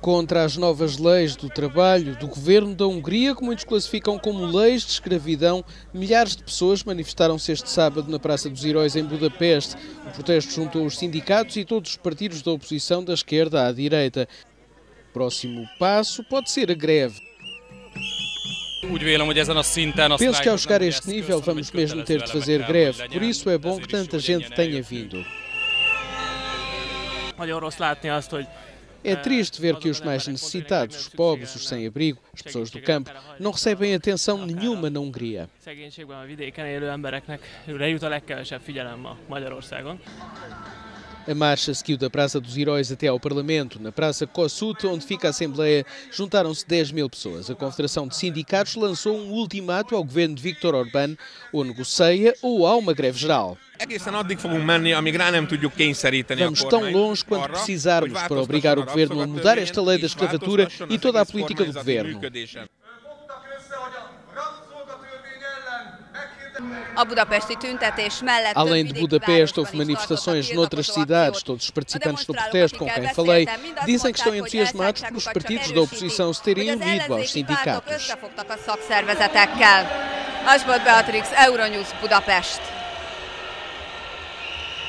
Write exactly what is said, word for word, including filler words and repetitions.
Contra as novas leis do trabalho do governo da Hungria, que muitos classificam como leis de escravidão, milhares de pessoas manifestaram-se este sábado na Praça dos Heróis em Budapeste. O protesto juntou os sindicatos e todos os partidos da oposição, da esquerda à direita. O próximo passo pode ser a greve. Penso que ao chegar a este nível vamos mesmo ter de fazer greve, por isso é bom que tanta gente tenha vindo. É triste ver que os mais necessitados, os pobres, os sem-abrigo, as pessoas do campo, não recebem atenção nenhuma na Hungria. A marcha seguiu da Praça dos Heróis até ao Parlamento. Na Praça Kossuth, onde fica a Assembleia, juntaram-se dez mil pessoas. A Confederação de Sindicatos lançou um ultimato ao governo de Viktor Orbán: ou negocia ou há uma greve geral. Vamos tão longe quanto precisarmos para obrigar o governo a mudar esta lei da escravatura e toda a política do governo. Além de Budapeste, houve manifestações noutras cidades. Todos os participantes do protesto com quem falei dizem que estão entusiasmados pelos partidos da oposição se terem unido aos sindicatos. Asbolt Beatrix, Euronews, Budapest.